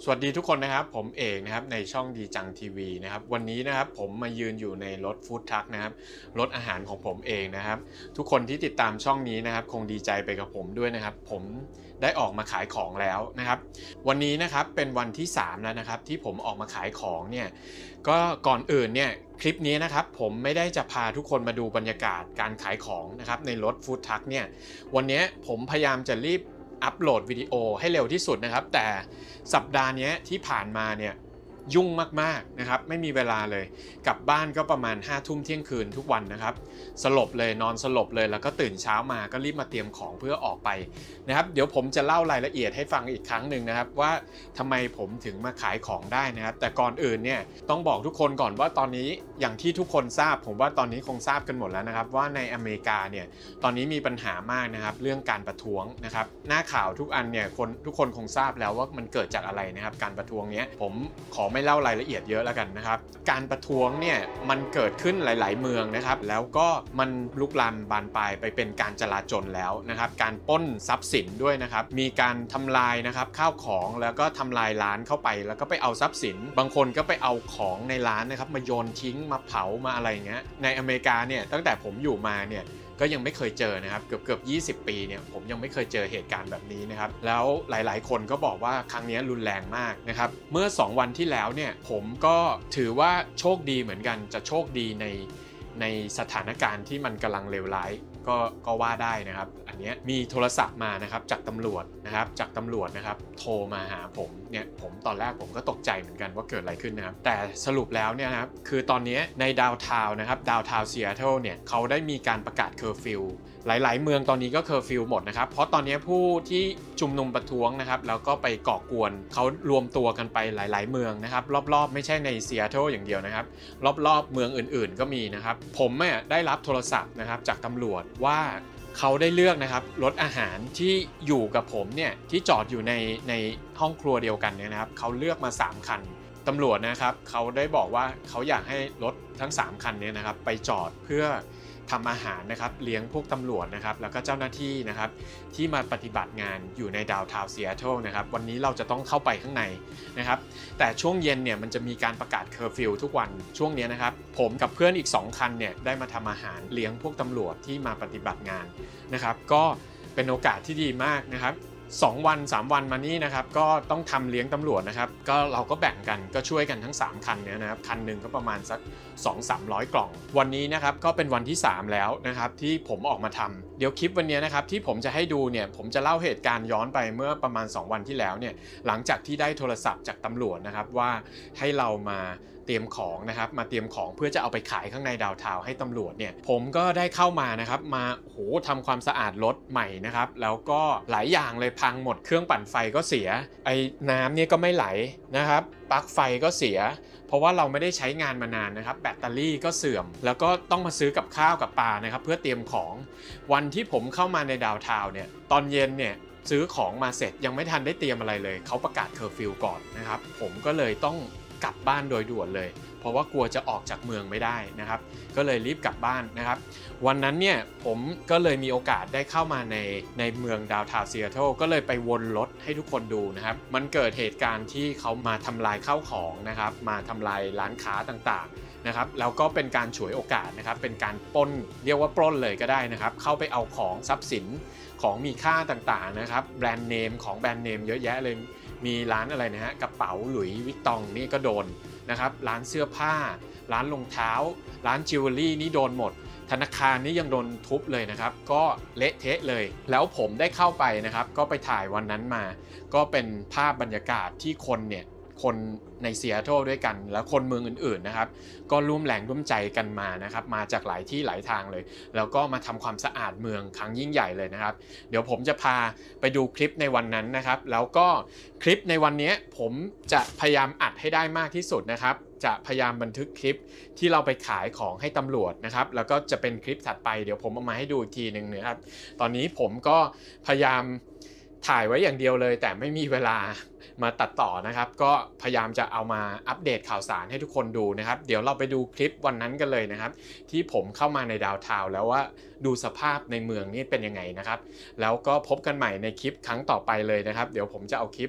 สวัสดีทุกคนนะครับผมเอกนะครับในช่องดีจังทีวีนะครับวันนี้นะครับผมมายืนอยู่ในรถฟู้ดทรัคนะครับรถอาหารของผมเองนะครับทุกคนที่ติดตามช่องนี้นะครับคงดีใจไปกับผมด้วยนะครับผมได้ออกมาขายของแล้วนะครับวันนี้นะครับเป็นวันที่3แล้วนะครับที่ผมออกมาขายของเนี่ยก็ก่อนอื่นเนี่ยคลิปนี้นะครับผมไม่ได้จะพาทุกคนมาดูบรรยากาศการขายของนะครับในรถฟู้ดทรัคเนี่ยวันนี้ผมพยายามจะรีบอัปโหลดวิดีโอให้เร็วที่สุดนะครับแต่สัปดาห์นี้ที่ผ่านมาเนี่ยยุ่งมากๆนะครับไม่มีเวลาเลยกลับบ้านก็ประมาณ5 ทุ่มเที่ยงคืนทุกวันนะครับสลบเลยนอนสลบเลยแล้วก็ตื่นเช้ามาก็รีบมาเตรียมของเพื่อออกไปนะครับเดี๋ยวผมจะเล่ารายละเอียดให้ฟังอีกครั้งหนึ่งนะครับว่าทำไมผมถึงมาขายของได้นะครับแต่ก่อนอื่นเนี่ยต้องบอกทุกคนก่อนว่าตอนนี้อย่างที่ทุกคนทราบผมว่าตอนนี้คงทราบกันหมดแล้วนะครับว่าในอเมริกาเนี่ยตอนนี้มีปัญหามากนะครับเรื่องการประท้วงนะครับหน้าข่าวทุกอันเนี่ยทุกคนคงทราบแล้วว่ามันเกิดจากอะไรนะครับการประท้วงเนี้ยผมขอไม่เล่ารายละเอียดเยอะแล้วกันนะครับการประท้วงเนี่ยมันเกิดขึ้นหลายๆเมืองนะครับแล้วก็มันลุกลามบานปลายไปเป็นการจลาจลแล้วนะครับการปล้นทรัพย์สินด้วยนะครับมีการทำลายนะครับข้าวของแล้วก็ทำลายร้านเข้าไปแล้วก็ไปเอาทรัพย์สินบางคนก็ไปเอาของในร้านนะครับมาโยนทิ้งมาเผามาอะไรเงี้ยในอเมริกาเนี่ยตั้งแต่ผมอยู่มาเนี่ยก็ยังไม่เคยเจอนะครับเกือบ20 ปีเนี่ยผมยังไม่เคยเจอเหตุการณ์แบบนี้นะครับแล้วหลายๆคนก็บอกว่าครั้งนี้รุนแรงมากนะครับเมื่อ2 วันที่แล้วเนี่ยผมก็ถือว่าโชคดีเหมือนกันจะโชคดีในสถานการณ์ที่มันกำลังเลวร้ายก็ว่าได้นะครับอันนี้มีโทรศัพท์มานะครับจากตำรวจนะครับโทรมาหาผมเนี่ยผมตอนแรกผมก็ตกใจเหมือนกันว่าเกิดอะไรขึ้นนะครับแต่สรุปแล้วเนี่ยนะครับคือตอนนี้ในดาวน์ทาวน์นะครับดาวน์ทาวน์ซีแอตเทิลเนี่ยเขาได้มีการประกาศเคอร์ฟิวหลายๆเมืองตอนนี้ก็เคอร์ฟิวหมดนะครับเพราะตอนนี้ผู้ที่ชุมนุมประท้วงนะครับแล้วก็ไปก่อกวนเขารวมตัวกันไปหลายๆเมืองนะครับรอบๆไม่ใช่ในซีแอตเทิลอย่างเดียวนะครับรอบๆเมืองอื่นๆก็มีนะครับผมเนี่ยได้รับโทรศัพท์นะครับจากตำรวจว่าเขาได้เลือกนะครับรถอาหารที่อยู่กับผมเนี่ยที่จอดอยู่ในห้องครัวเดียวกันเนี่ยนะครับเขาเลือกมา3 คันตำรวจนะครับเขาได้บอกว่าเขาอยากให้รถทั้ง3 คันนี้นะครับไปจอดเพื่อทำอาหารนะครับเลี้ยงพวกตำรวจนะครับแล้วก็เจ้าหน้าที่นะครับที่มาปฏิบัติงานอยู่ในดาวน์ทาวน์ซีแอตเทิลนะครับวันนี้เราจะต้องเข้าไปข้างในนะครับแต่ช่วงเย็นเนี่ยมันจะมีการประกาศเคอร์ฟิวทุกวันช่วงนี้นะครับผมกับเพื่อนอีก2 คันเนี่ยได้มาทำอาหารเลี้ยงพวกตำรวจที่มาปฏิบัติงานนะครับก็เป็นโอกาสที่ดีมากนะครับ2 วัน 3 วันมานี้นะครับก็ต้องทำเลี้ยงตำรวจนะครับก็เราก็แบ่งกันก็ช่วยกันทั้ง3 คันเนี่ยนะครับคันหนึ่งก็ประมาณสัก200-300 กล่องวันนี้นะครับก็เป็นวันที่3แล้วนะครับที่ผมออกมาทำเดี๋ยวคลิปวันนี้นะครับที่ผมจะให้ดูเนี่ยผมจะเล่าเหตุการณ์ย้อนไปเมื่อประมาณ2 วันที่แล้วเนี่ยหลังจากที่ได้โทรศัพท์จากตำรวจนะครับว่าให้เรามาเตรียมของนะครับมาเตรียมของเพื่อจะเอาไปขายข้างในดาวน์ทาวน์ให้ตำรวจเนี่ยผมก็ได้เข้ามานะครับมาทำความสะอาดรถใหม่นะครับแล้วก็หลายอย่างเลยพังหมดเครื่องปั่นไฟก็เสียไอ้น้ำเนี่ยก็ไม่ไหลนะครับปลั๊กไฟก็เสียเพราะว่าเราไม่ได้ใช้งานมานานนะครับแบตเตอรี่ก็เสื่อมแล้วก็ต้องมาซื้อกับข้าวกับปลานะครับเพื่อเตรียมของวันที่ผมเข้ามาในดาวน์ทาวน์เนี่ยตอนเย็นเนี่ยซื้อของมาเสร็จยังไม่ทันได้เตรียมอะไรเลยเขาประกาศเคอร์ฟิวก่อนนะครับผมก็เลยต้องกลับบ้านโดยด่วนเลยเพราะว่ากลัวจะออกจากเมืองไม่ได้นะครับก็เลยรีบกลับบ้านนะครับวันนั้นเนี่ยผมก็เลยมีโอกาสได้เข้ามาในเมืองดาวน์ทาวน์ซีแอตเทิลก็เลยไปวนรถให้ทุกคนดูนะครับมันเกิดเหตุการณ์ที่เขามาทำลายข้าวของนะครับมาทำลายร้านค้าต่างๆนะครับแล้วก็เป็นการฉวยโอกาสนะครับเป็นการปล้นเรียกว่าปล้นเลยก็ได้นะครับเข้าไปเอาของทรัพย์สินของมีค่าต่างๆนะครับแบรนด์เนมของแบรนด์เนมเยอะแยะเลยมีร้านอะไรนะฮะกระเป๋าหลุยส์วิตตองนี่ก็โดนนะครับร้านเสื้อผ้าร้านรองเท้าร้านจิวเวลรี่นี่โดนหมดธนาคารนี่ยังโดนทุบเลยนะครับก็เละเทะเลยแล้วผมได้เข้าไปนะครับก็ไปถ่ายวันนั้นมาก็เป็นภาพบรรยากาศที่คนในซีแอตเทิลด้วยกันแล้วคนเมืองอื่นๆนะครับก็ร่วมแรงร่วมใจกันมานะครับมาจากหลายที่หลายทางเลยแล้วก็มาทำความสะอาดเมืองครั้งยิ่งใหญ่เลยนะครับเดี๋ยวผมจะพาไปดูคลิปในวันนั้นนะครับแล้วก็คลิปในวันนี้ผมจะพยายามอัดให้ได้มากที่สุดนะครับจะพยายามบันทึกคลิปที่เราไปขายของให้ตำรวจนะครับแล้วก็จะเป็นคลิปถัดไปเดี๋ยวผมเอามาให้ดูอีกทีหนึ่งนะครับตอนนี้ผมก็พยายามถ่ายไว้อย่างเดียวเลยแต่ไม่มีเวลามาตัดต่อนะครับก็พยายามจะเอามาอัปเดตข่าวสารให้ทุกคนดูนะครับเดี๋ยวเราไปดูคลิปวันนั้นกันเลยนะครับที่ผมเข้ามาในดาวน์ทาวน์แล้วว่าดูสภาพในเมืองนี่เป็นยังไงนะครับแล้วก็พบกันใหม่ในคลิปครั้งต่อไปเลยนะครับเดี๋ยวผมจะเอาคลิป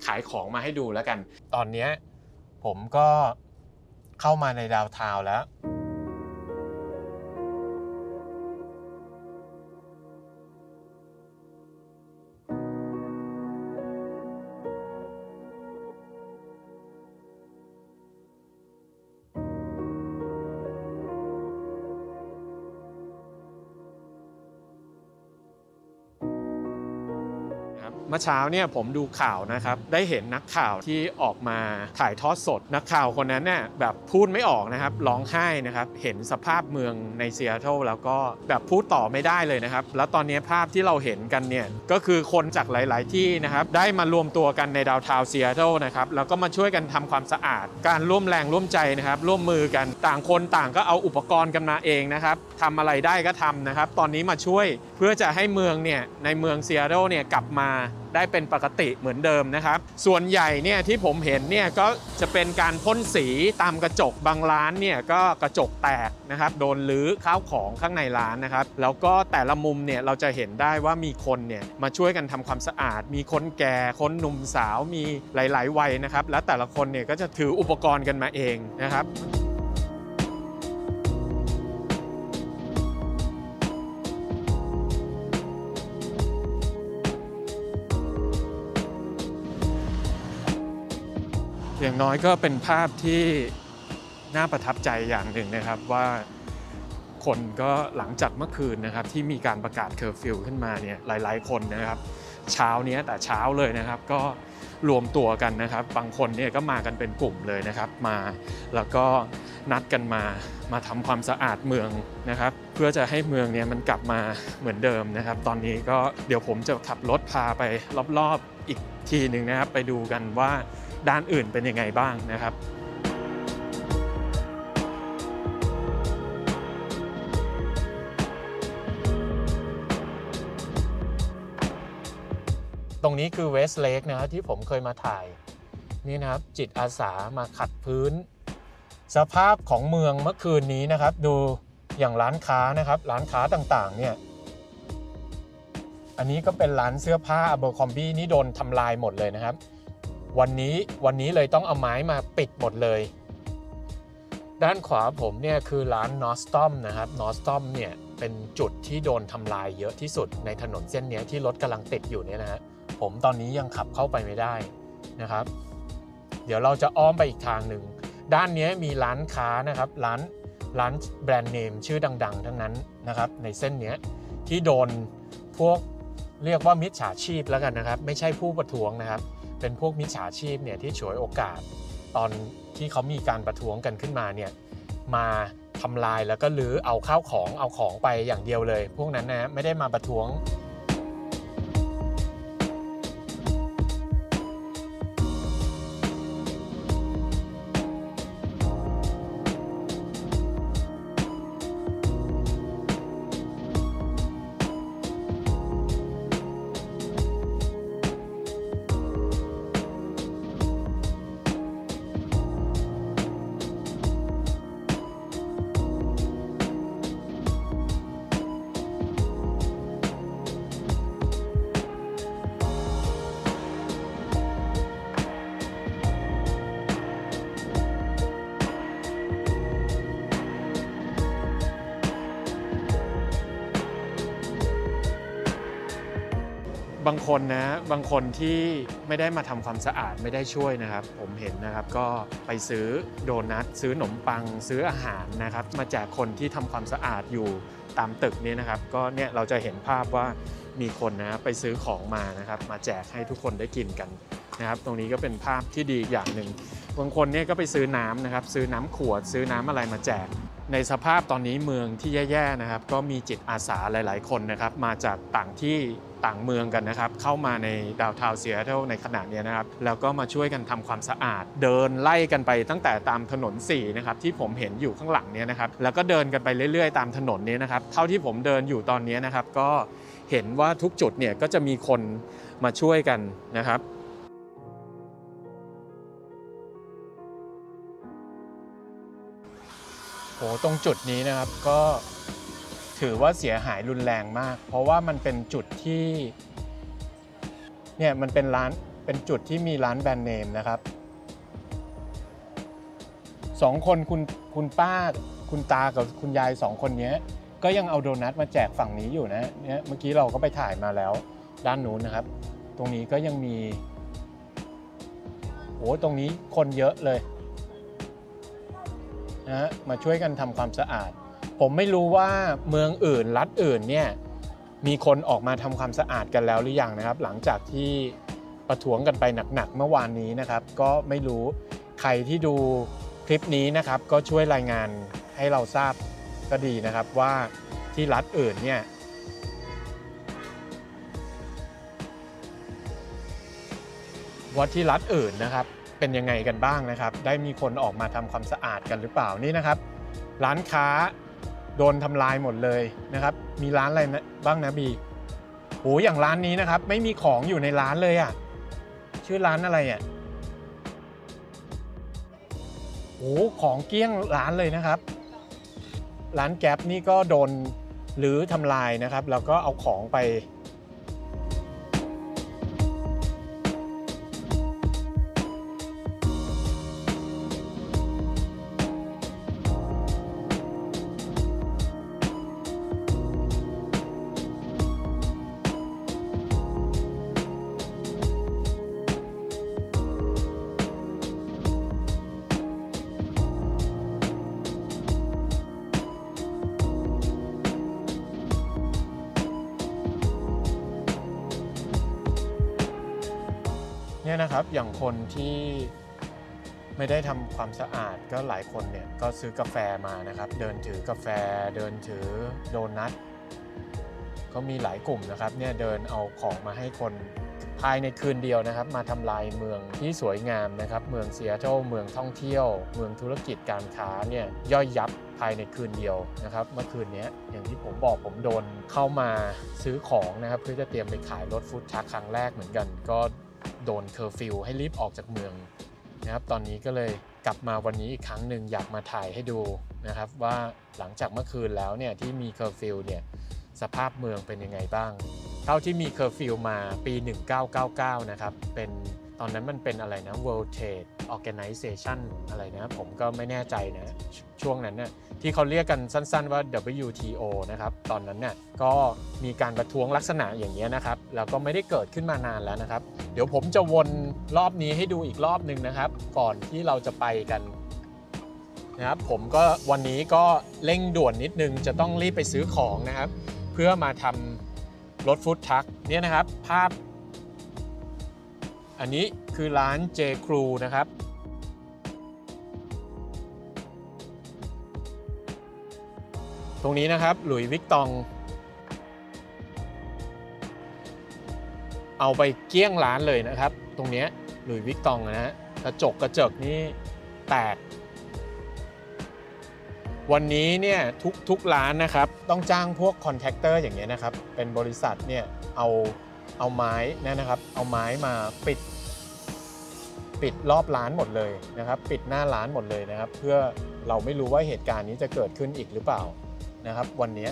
ขายของมาให้ดูแล้วกันตอนนี้ผมก็เข้ามาในดาวน์ทาวน์แล้วเมื่อเช้าเนี่ยผมดูข่าวนะครับได้เห็นนักข่าวที่ออกมาถ่ายทอดสดนักข่าวคนนั้นเนี่ยแบบพูดไม่ออกนะครับร้องไห้นะครับเห็นสภาพเมืองในซีแอตเทิลแล้วก็แบบพูดต่อไม่ได้เลยนะครับแล้วตอนนี้ภาพที่เราเห็นกันเนี่ยก็คือคนจากหลายๆที่นะครับได้มารวมตัวกันในดาวน์ทาวน์ซีแอตเทิลนะครับแล้วก็มาช่วยกันทำความสะอาดการร่วมแรงร่วมใจนะครับร่วมมือกันต่างคนต่างก็เอาอุปกรณ์กันมาเองนะครับทำอะไรได้ก็ทำนะครับตอนนี้มาช่วยเพื่อจะให้เมืองเนี่ยในเมืองซีแอตเทิลเนี่ยกลับมาได้เป็นปกติเหมือนเดิมนะครับส่วนใหญ่เนี่ยที่ผมเห็นเนี่ยก็จะเป็นการพ่นสีตามกระจกบางร้านเนี่ยก็กระจกแตกนะครับโดนรื้อข้าวของข้างในร้านนะครับแล้วก็แต่ละมุมเนี่ยเราจะเห็นได้ว่ามีคนเนี่ยมาช่วยกันทำความสะอาดมีคนแก่คนหนุ่มสาวมีหลายๆวัยนะครับและแต่ละคนเนี่ยก็จะถืออุปกรณ์กันมาเองนะครับอย่างน้อยก็เป็นภาพที่น่าประทับใจอย่างหนึ่งนะครับว่าคนก็หลังจากเมื่อคืนนะครับที่มีการประกาศเคอร์ฟิวขึ้นมาเนี่ยหลายๆคนนะครับเช้านี้แต่เช้าเลยนะครับก็รวมตัวกันนะครับบางคนเนี่ยก็มากันเป็นกลุ่มเลยนะครับมาแล้วก็นัดกันมาทำความสะอาดเมืองนะครับเพื่อจะให้เมืองเนี่ยมันกลับมาเหมือนเดิมนะครับตอนนี้ก็เดี๋ยวผมจะขับรถพาไปรอบๆอีกทีหนึ่งนะครับไปดูกันว่าด้านอื่นเป็นยังไงบ้างนะครับตรงนี้คือเวสต์เลคนะครับที่ผมเคยมาถ่ายนี่นะครับจิตอาสามาขัดพื้นสภาพของเมืองเมื่อคืนนี้นะครับดูอย่างร้านค้านะครับร้านค้าต่างๆเนี่ยอันนี้ก็เป็นร้านเสื้อผ้า Abercrombie นี่โดนทำลายหมดเลยนะครับวันนี้เลยต้องเอาไม้มาปิดหมดเลยด้านขวาผมเนี่ยคือร้าน Nordstrom นะครับ Nordstrom เนี่ยเป็นจุดที่โดนทำลายเยอะที่สุดในถนนเส้นนี้ที่รถกำลังติดอยู่เนี่ยนะฮะผมตอนนี้ยังขับเข้าไปไม่ได้นะครับเดี๋ยวเราจะอ้อมไปอีกทางหนึ่งด้านนี้มีร้านค้านะครับร้านแบรนด์เนมชื่อดังๆทั้งนั้นนะครับในเส้นนี้ที่โดนพวกเรียกว่ามิจฉาชีพแล้วกันนะครับไม่ใช่ผู้ประท้วงนะครับเป็นพวกมิจฉาชีพเนี่ยที่ฉวยโอกาสตอนที่เขามีการประท้วงกันขึ้นมาเนี่ยมาทำลายแล้วก็รื้อเอาข้าวของเอาของไปอย่างเดียวเลยพวกนั้นนะไม่ได้มาประท้วง บางคนบางคนที่ไม่ได้มาทำความสะอาดไม่ได้ช่วยนะครับผมเห็นนะครับก็ไปซื้อโดนัทซื้อขนมปังซื้ออาหารนะครับมาแจกคนที่ทำความสะอาดอยู่ตามตึกนี้นะครับก็เนี่ยเราจะเห็นภาพว่ามีคนนะไปซื้อของมานะครับมาแจกให้ทุกคนได้กินกันนะครับตรงนี้ก็เป็นภาพที่ดีอย่างหนึ่งบางคนเนี่ยก็ไปซื้อน้ำนะครับซื้อน้ำขวดซื้อน้ำอะไรมาแจกในสภาพตอนนี้เมืองที่แย่ๆนะครับก็มีจิตอาสาหลายๆคนนะครับมาจากต่างที่ต่างเมืองกันนะครับเข้ามาในดาวน์ทาวน์ซีแอตเทิลในขณะนี้นะครับแล้วก็มาช่วยกันทำความสะอาดเดินไล่กันไปตั้งแต่ตามถนน4นะครับที่ผมเห็นอยู่ข้างหลังนี้นะครับแล้วก็เดินกันไปเรื่อยๆตามถนนนี้นะครับเท่าที่ผมเดินอยู่ตอนนี้นะครับก็เห็นว่าทุกจุดเนี่ยก็จะมีคนมาช่วยกันนะครับโอ้ตรงจุดนี้นะครับก็ถือว่าเสียหายรุนแรงมากเพราะว่ามันเป็นจุดที่เนี่ยมันเป็นเป็นจุดที่มีร้านแบรนด์เนมนะครับ2 คนคุณป้าคุณตากับคุณยาย2 คนนี้ก็ยังเอาโดนัทมาแจกฝั่งนี้อยู่นะเนี่ยเมื่อกี้เราก็ไปถ่ายมาแล้วด้านนู้นนะครับตรงนี้ก็ยังมีโอ้ตรงนี้คนเยอะเลยนะมาช่วยกันทำความสะอาดผมไม่รู้ว่าเมืองอื่นรัฐอื่นเนี่ยมีคนออกมาทำความสะอาดกันแล้วหรือยังนะครับหลังจากที่ประท้วงกันไปหนักๆเมื่อวานนี้นะครับก็ไม่รู้ใครที่ดูคลิปนี้นะครับก็ช่วยรายงานให้เราทราบก็ดีนะครับว่าที่รัฐอื่นเนี่ยที่รัฐอื่นนะครับเป็นยังไงกันบ้างนะครับได้มีคนออกมาทำความสะอาดกันหรือเปล่านี่นะครับร้านค้าโดนทำลายหมดเลยนะครับมีร้านอะไรบ้างนะบีโหอย่างร้านนี้นะครับไม่มีของอยู่ในร้านเลยอ่ะชื่อร้านอะไรอ่ะโหของเกลี้ยงร้านเลยนะครับร้านแก๊ปนี่ก็โดนหรือทำลายนะครับแล้วก็เอาของไปเนี่ยนะครับอย่างคนที่ไม่ได้ทำความสะอาดก็หลายคนเนี่ยก็ซื้อกาแฟมานะครับเดินถือกาแฟเดินถือโดนัทก็มีหลายกลุ่มนะครับเนี่ยเดินเอาของมาให้คนภายในคืนเดียวนะครับมาทำลายเมืองที่สวยงามนะครับเมืองซีแอตเทิลเมืองท่องเที่ยวเมืองธุรกิจการค้าเนี่ยย่อยยับภายในคืนเดียวนะครับเมื่อคืนนี้อย่างที่ผมบอกผมโดนเข้ามาซื้อของนะครับเพื่อจะเตรียมไปขายรถฟู้ดทรัคครั้งแรกเหมือนกันก็โดนเคอร์ฟิวให้รีบออกจากเมืองนะครับตอนนี้ก็เลยกลับมาวันนี้อีกครั้งหนึ่งอยากมาถ่ายให้ดูนะครับว่าหลังจากเมื่อคืนแล้วเนี่ยที่มีเคอร์ฟิวเนี่ยสภาพเมืองเป็นยังไงบ้างเท่าที่มีเคอร์ฟิวมาปี1999นะครับเป็นตอนนั้นมันเป็นอะไรนะ World Trade Organization อะไรนะผมก็ไม่แน่ใจนะช่วงนั้นน่ะที่เขาเรียกกันสั้นๆว่า WTO นะครับตอนนั้นน่ะก็มีการประท้วงลักษณะอย่างนี้นะครับแล้วก็ไม่ได้เกิดขึ้นมานานแล้วนะครับเดี๋ยวผมจะวนรอบนี้ให้ดูอีกรอบนึงนะครับก่อนที่เราจะไปกันนะครับผมก็วันนี้ก็เร่งด่วนนิดนึงจะต้องรีบไปซื้อของนะครับเพื่อมาทำรถฟู้ดทรัคเนี่ยนะครับภาพอันนี้คือร้าน J Crew นะครับตรงนี้นะครับหลุยส์วิกตองเอาไปเกลี้ยงร้านเลยนะครับตรงนี้หลุยส์วิกตองนะฮะกระจกนี่แตกวันนี้เนี่ยทุกร้านนะครับต้องจ้างพวกคอนแทคเตอร์อย่างเงี้ยนะครับเป็นบริษัทเนี่ยเอาไม้นะครับเอาไม้มาปิดรอบร้านหมดเลยนะครับปิดหน้าร้านหมดเลยนะครับเพื่อเราไม่รู้ว่าเหตุการณ์นี้จะเกิดขึ้นอีกหรือเปล่านะครับวันนี้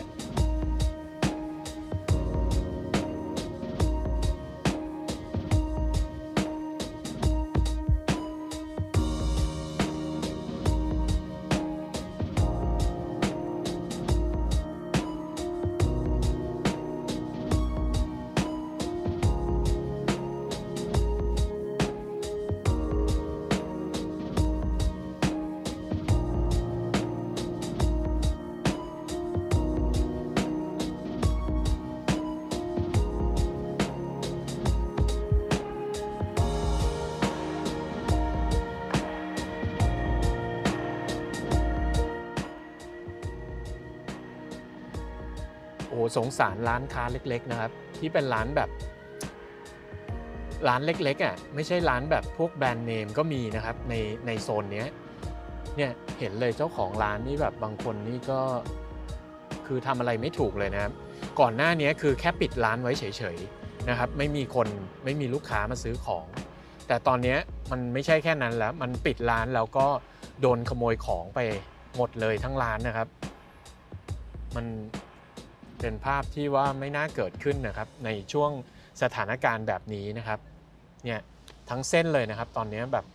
โอ้โหสงสารร้านค้าเล็กๆนะครับที่เป็นร้านแบบร้านเล็กๆอ่ะไม่ใช่ร้านแบบพวกแบรนด์เนมก็มีนะครับในโซนนี้เนี่ยเห็นเลยเจ้าของร้านนี่แบบบางคนนี่ก็คือทำอะไรไม่ถูกเลยนะครับก่อนหน้านี้คือแค่ปิดร้านไว้เฉยๆนะครับไม่มีลูกค้ามาซื้อของแต่ตอนนี้มันไม่ใช่แค่นั้นแล้วมันปิดร้านแล้วก็โดนขโมยของไปหมดเลยทั้งร้านนะครับมันเป็นภาพที่ว่าไม่น่าเกิดขึ้นนะครับในช่วงสถานการณ์แบบนี้นะครับเนี่ยทั้งเส้นเลยนะครับตอนนี้แบบ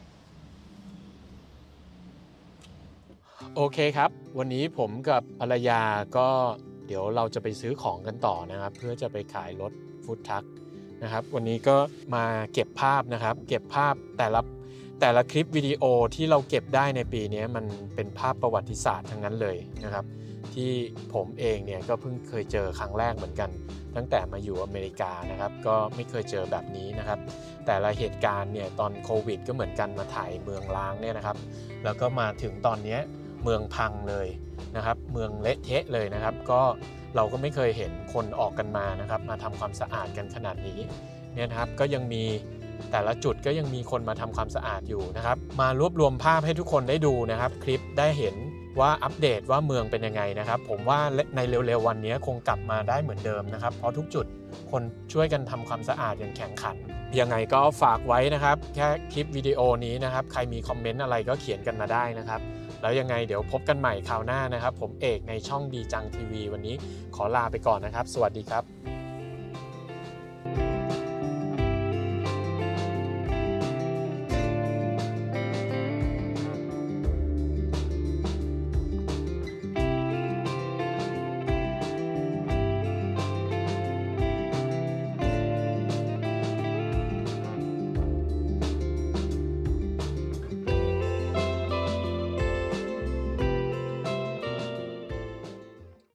โอเคครับวันนี้ผมกับภรรยาก็เดี๋ยวเราจะไปซื้อของกันต่อนะครับเพื่อจะไปขายรถฟู้ดทรัคนะครับวันนี้ก็มาเก็บภาพนะครับเก็บภาพแต่ละคลิปวิดีโอที่เราเก็บได้ในปีนี้มันเป็นภาพประวัติศาสตร์ทั้งนั้นเลยนะครับที่ผมเองเนี่ยก็เพิ่งเคยเจอครั้งแรกเหมือนกันตั้งแต่มาอยู่อเมริกานะครับก็ไม่เคยเจอแบบนี้นะครับแต่ละเหตุการณ์เนี่ยตอนโควิดก็เหมือนกันมาถ่ายเมืองร้างเนี่ยนะครับแล้วก็มาถึงตอนนี้เมืองพังเลยนะครับเมืองเละเทะเลยนะครับก็เราก็ไม่เคยเห็นคนออกกันมานะครับมาทำความสะอาดกันขนาดนี้เนี่ยนะครับก็ยังมีแต่ละจุดก็ยังมีคนมาทำความสะอาดอยู่นะครับมารวบรวมภาพให้ทุกคนได้ดูนะครับคลิปได้เห็นว่าอัปเดตว่าเมืองเป็นยังไงนะครับผมว่าในเร็วๆวันนี้คงกลับมาได้เหมือนเดิมนะครับเพราะทุกจุดคนช่วยกันทำความสะอาดอย่างแข่งขันยังไงก็ฝากไว้นะครับแค่คลิปวิดีโอนี้นะครับใครมีคอมเมนต์อะไรก็เขียนกันมาได้นะครับแล้วยังไงเดี๋ยวพบกันใหม่คราวหน้านะครับผมเอกในช่องดีจังทีวีวันนี้ขอลาไปก่อนนะครับสวัสดีครับ